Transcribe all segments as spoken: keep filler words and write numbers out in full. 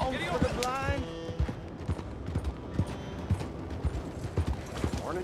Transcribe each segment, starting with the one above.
Home for the blind. Morning.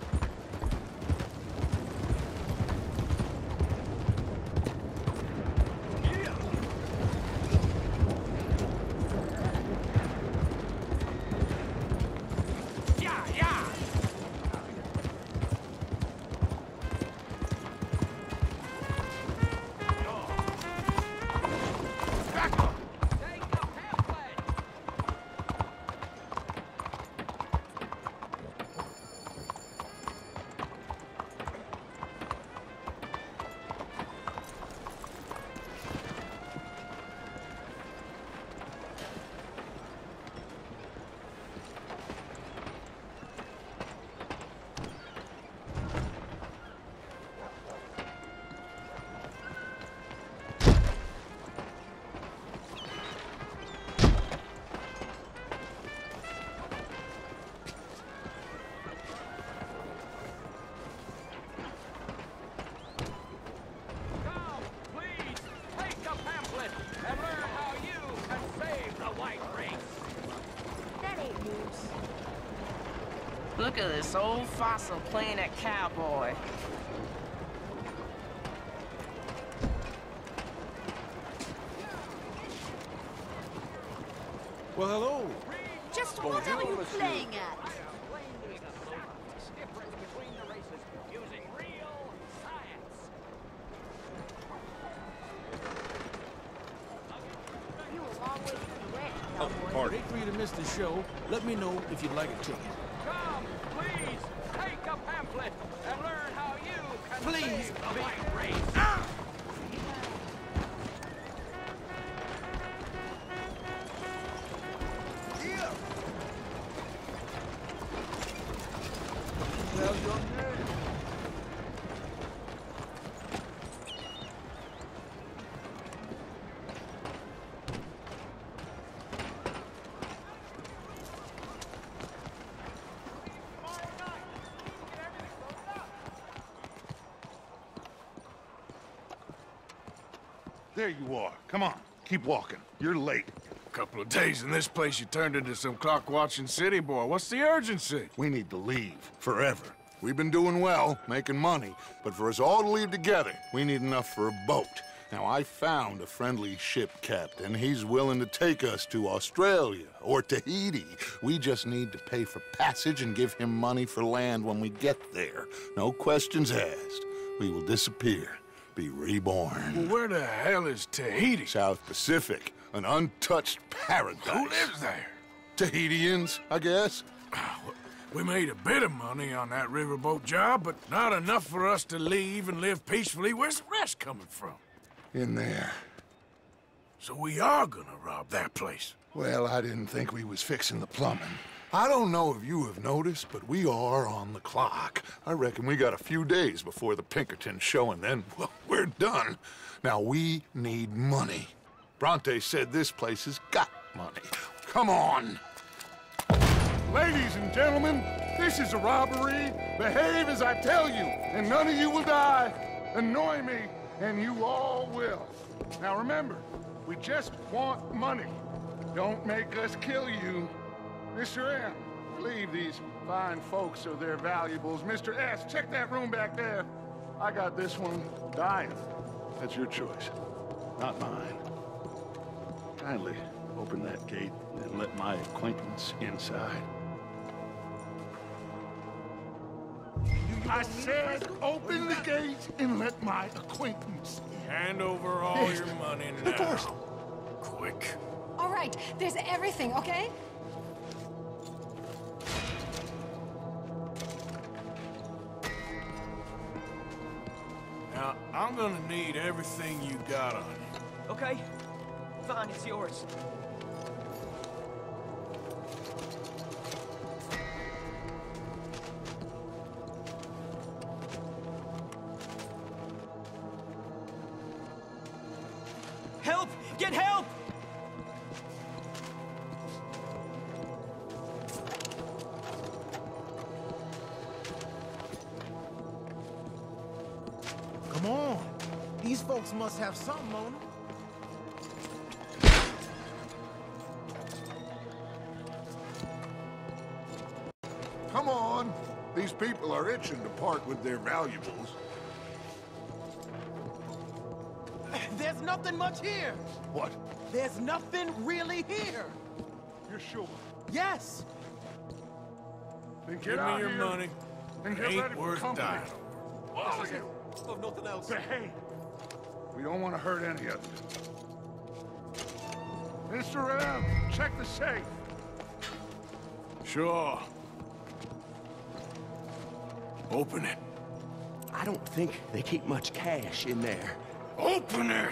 Look at this old fossil playing at cowboy. Well, hello. Just what are you playing at? Oh, pardon. Hate for you to miss the show. Let me know if you'd like a ticket. Come, please, take a pamphlet and learn how you can Please, save the white race. Ah! Yeah. Well, your name. There you are. Come on, keep walking. You're late. A couple of days in this place, you turned into some clock-watching city boy. What's the urgency? We need to leave, forever. We've been doing well, making money, but for us all to leave together, we need enough for a boat. Now, I found a friendly ship captain. He's willing to take us to Australia or Tahiti. We just need to pay for passage and give him money for land when we get there. No questions asked. We will disappear. Be reborn. Well, where the hell is Tahiti? South Pacific, an untouched paradise. Who lives there? Tahitians, I guess. We made a bit of money on that riverboat job, but not enough for us to leave and live peacefully. Where's the rest coming from? In there. So we are gonna rob that place. Well, I didn't think we was fixing the plumbing. I don't know if you have noticed, but we are on the clock. I reckon we got a few days before the Pinkerton show, and then, well, we're done. Now, we need money. Bronte said this place has got money. Come on. Ladies and gentlemen, this is a robbery. Behave as I tell you, and none of you will die. Annoy me, and you all will. Now, remember, we just want money. Don't make us kill you. Mister M, leave these fine folks or their valuables. Mister S, check that room back there. I got this one dying. That's your choice, not mine. Kindly open that gate and let my acquaintance inside. I said open the gate and let my acquaintance in. Hand over all Yes. your money now. Of course. Quick. All right, there's everything, okay? Now, I'm gonna need everything you got on you. Okay, fine, it's yours. Help! Get help! Come on. These folks must have something on them. These people are itching to part with their valuables. There's nothing much here. What? There's nothing really here. You're sure? Yes. Then get Give out me your here money. and get Ain't ready for worth company. dying. All of you. Of nothing else. Behave. We don't want to hurt any of you. Mister M, check the safe. Sure. Open it. I don't think they keep much cash in there. Open it!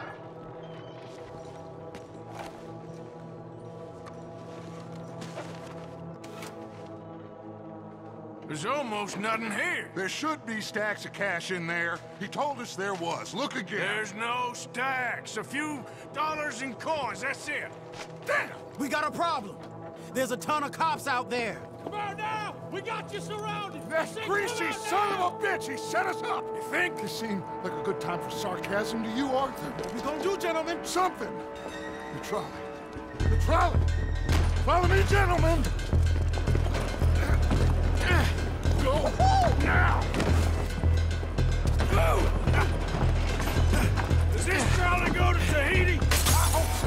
There's almost nothing here. There should be stacks of cash in there. He told us there was. Look again. There's no stacks. A few dollars in coins, that's it. Damn! We got a problem. There's a ton of cops out there. Come on now! We got you surrounded! That Say, greasy come on son now! of a bitch! He set us up! You think? This seemed like a good time for sarcasm to you, Arthur. What we gonna do, gentlemen? Something! The trolley. The trolley! Follow me, gentlemen! Go! Now! Go! Does this trolley go to Tahiti? I hope so.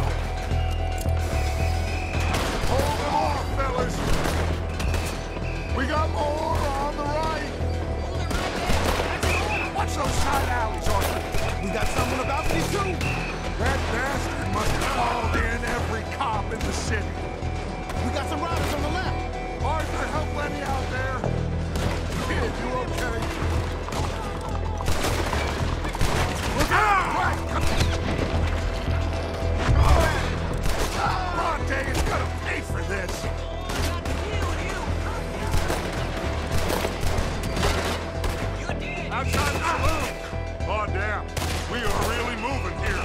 Hold them off, fellas! We got more on the right! Watch those side alleys, Arthur! We got someone about these too. That bastard must have called in every cop in the city. We got some robbers on the left. Arthur, help Lenny out there. Kid, you okay? Look out! Right, come on. Bronte is gonna pay for this. Outside the saloon. Oh, damn. We are really moving here.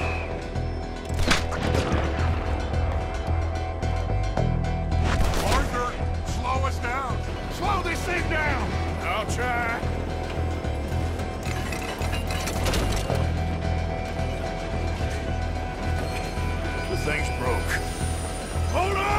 Arthur, slow us down. Slow this thing down. I'll try. The thing's broke. Hold on!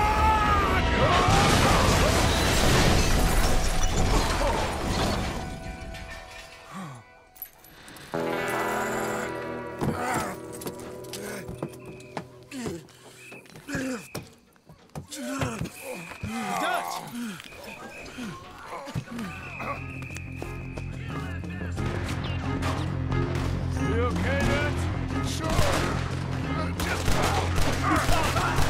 You okay, Dutch? Sure. Uh, just about.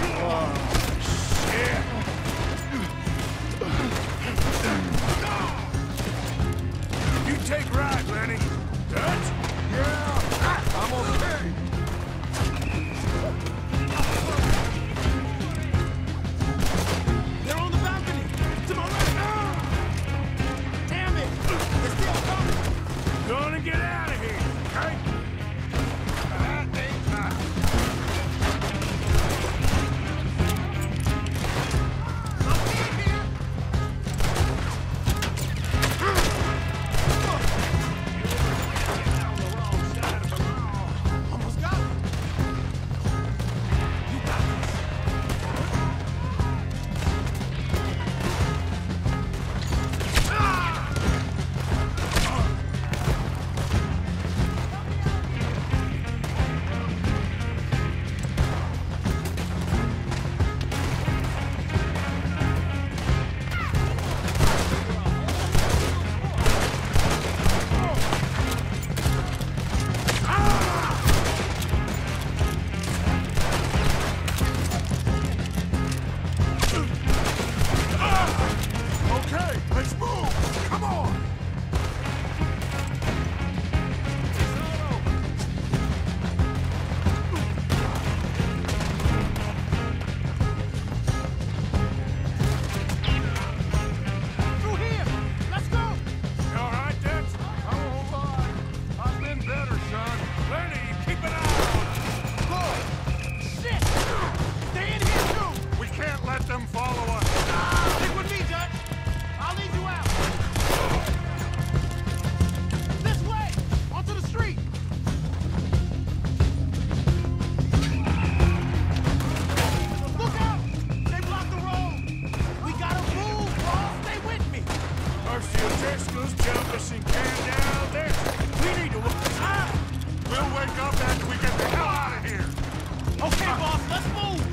let's move!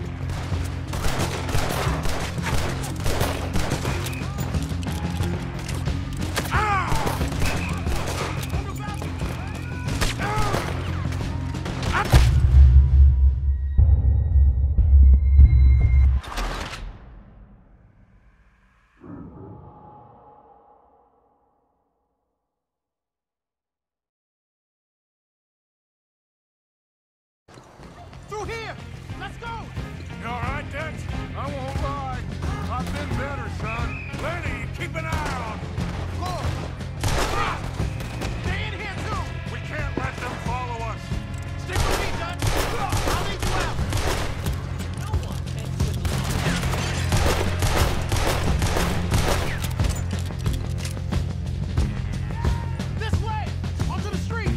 Through here! Let's go! You all right, Dutch? I won't lie. I've been better, son. Lenny, keep an eye on him. Look! Ah! Stay in here, too! We can't let them follow us. Stick with me, Dutch! I'll lead you out! No one messes with me. This way! Onto the street!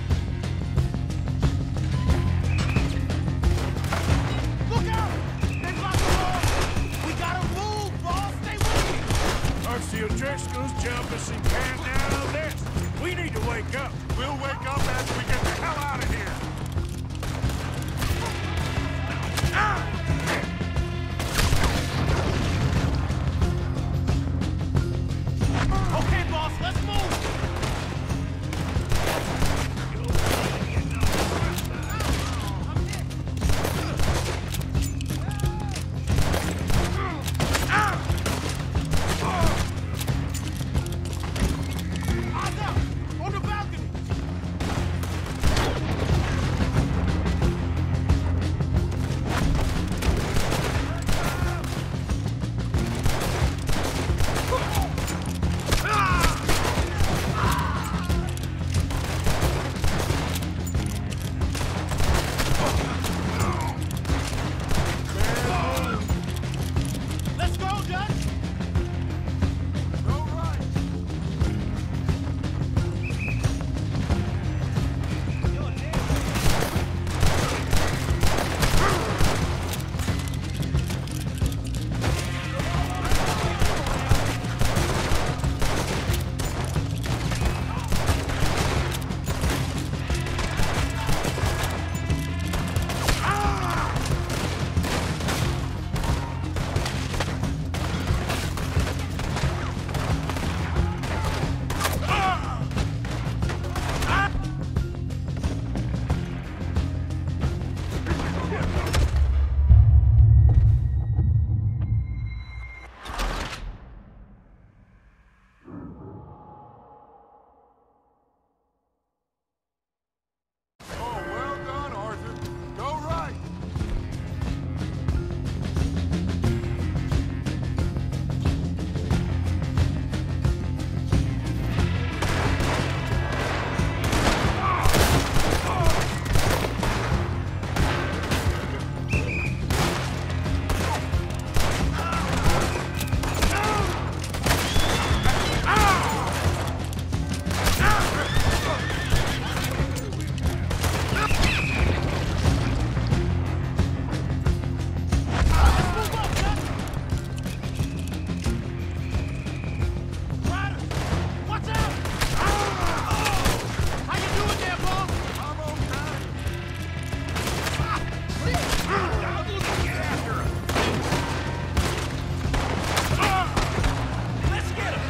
Look out! They blocked the road! We gotta move, boss! Stay with me! Archie O'Driscoll's jumping and can down this. We need to wake up. We'll wake up as we get the hell out of here. Okay, boss, let's move! Eyes out! On the balcony! Let's go, Dutch! Go right. Oh, well done, Arthur. Go right. Ryder! Watch out! How you doing there, boss? I'm okay. Let's get him!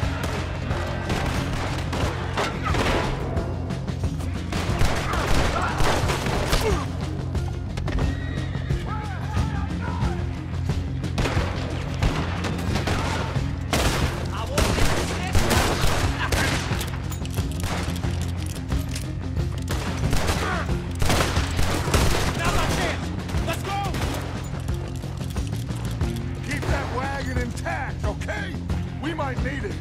I won't get Now's our chance! Let's go! Keep that wagon intact, okay? We might need it.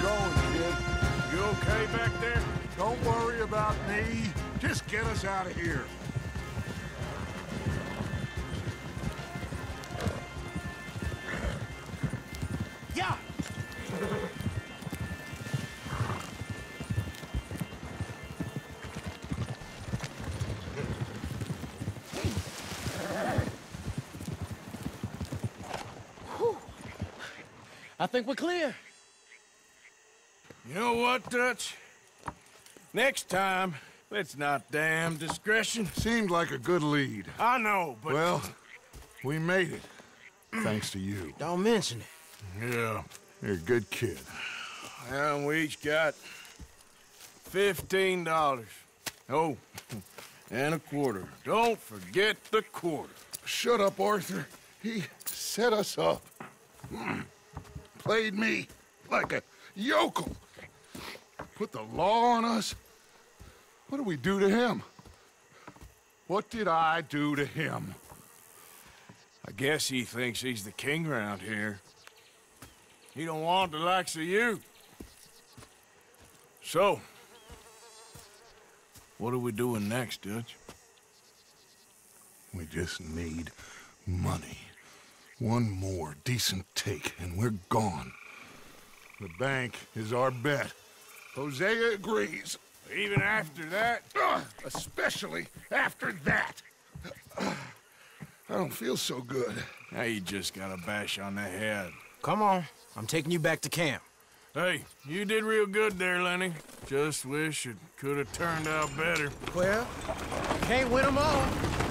going, kid. You okay back there? Don't worry about me. Just get us out of here. Yeah! I think we're clear. You know what, Dutch? Next time, let's not damn discretion. Seemed like a good lead. I know, but... Well, we made it. Thanks to you. Don't mention it. Yeah. You're a good kid. And we each got fifteen dollars. Oh, and a quarter. Don't forget the quarter. Shut up, Arthur. He set us up. Mm. Played me like a yokel. Put the law on us. What did we do to him? What did I do to him? I guess he thinks he's the king around here. He don't want the likes of you. So, what are we doing next, Dutch? We just need money. One more decent take, and we're gone. The bank is our bet. Hosea agrees. Even after that? Ugh, especially after that. Ugh, I don't feel so good. Now you just got a bash on the head. Come on. I'm taking you back to camp. Hey, you did real good there, Lenny. Just wish it could have turned out better. Well, can't win them all.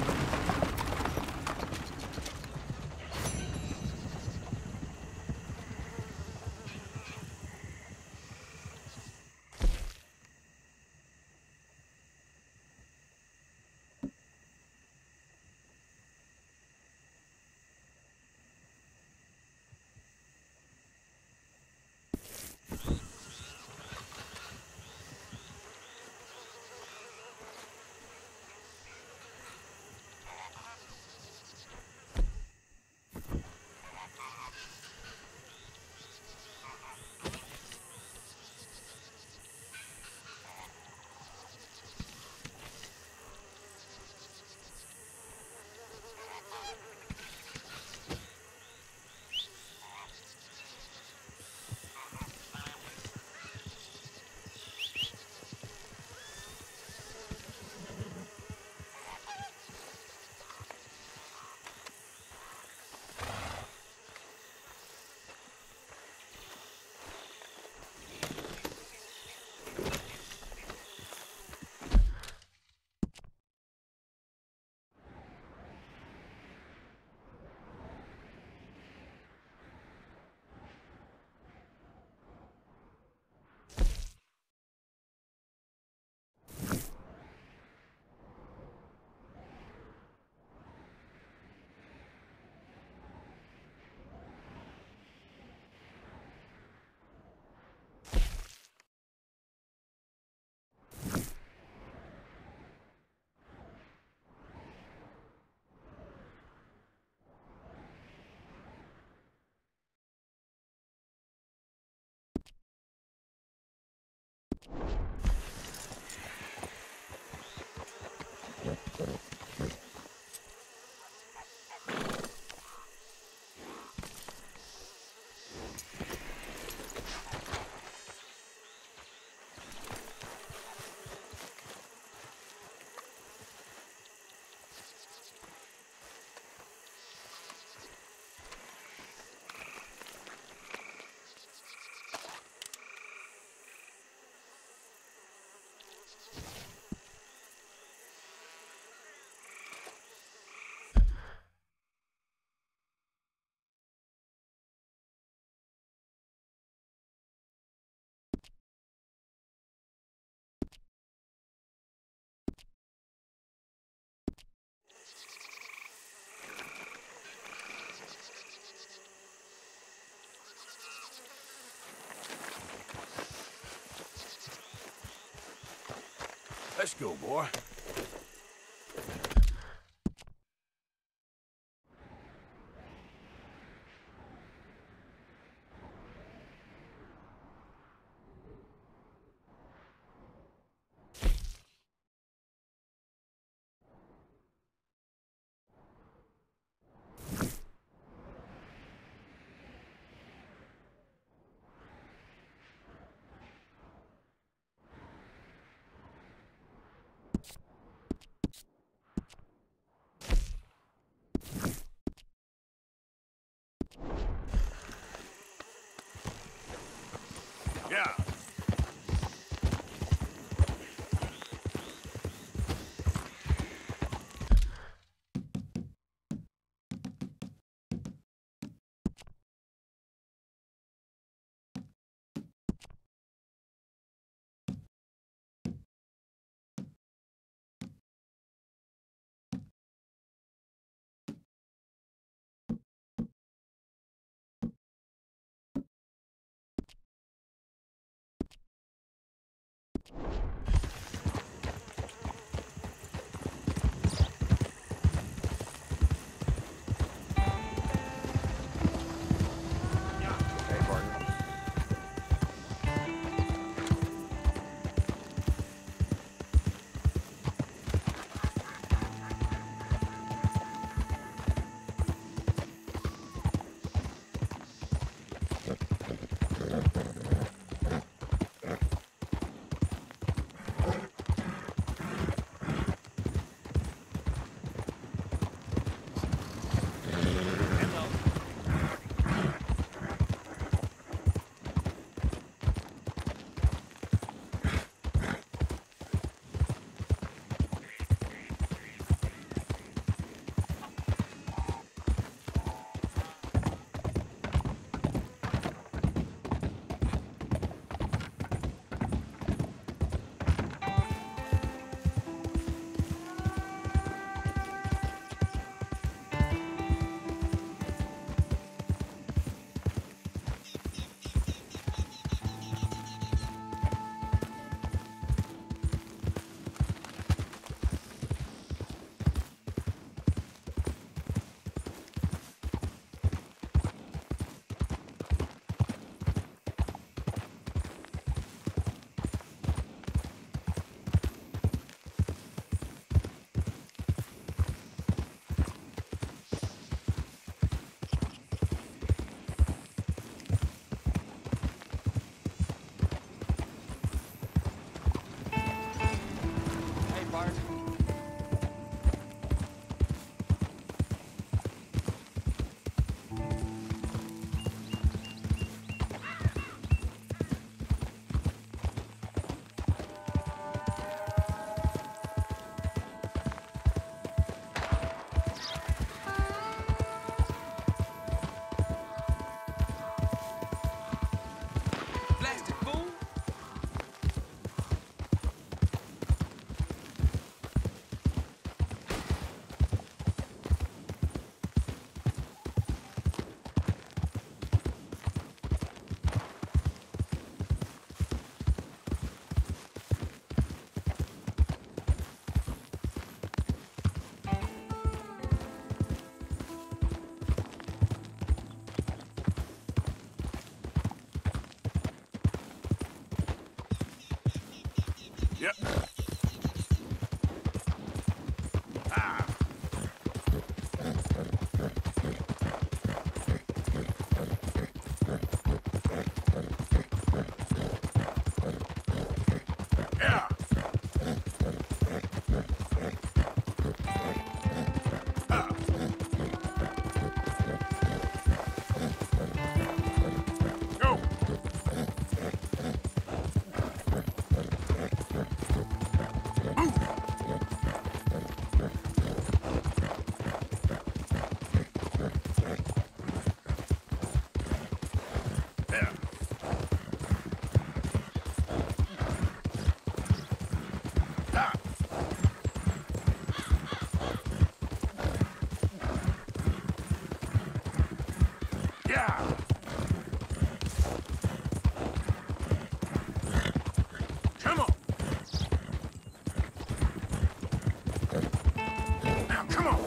Let's go, boy. Yep. Ah. Yeah. Ah. Go. Yeah! Come on! Now, come on!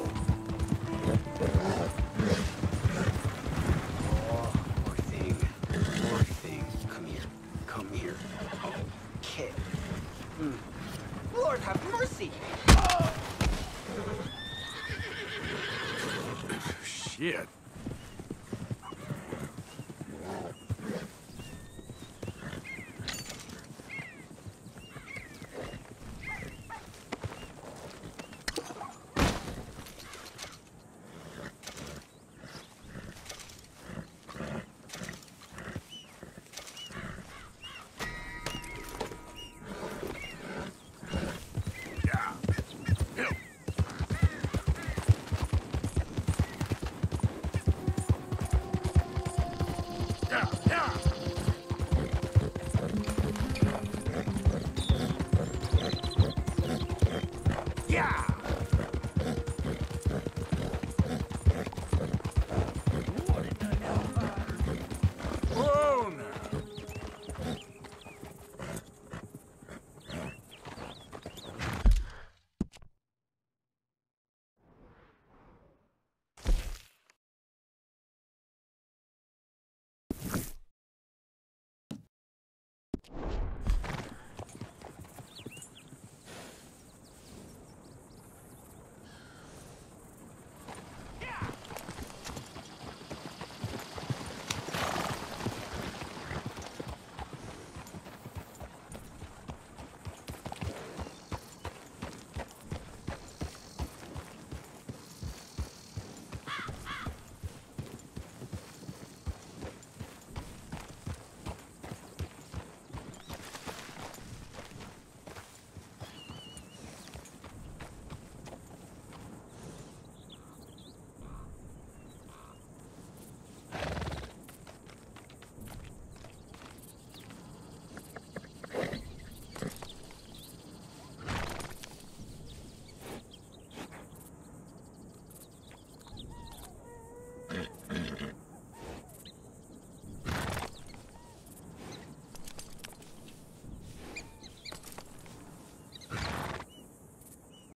Oh, poor thing. Poor thing. Come here. Come here. Okay. Mm. Lord have mercy! Oh. Shit. Yeah, yeah. Yeah!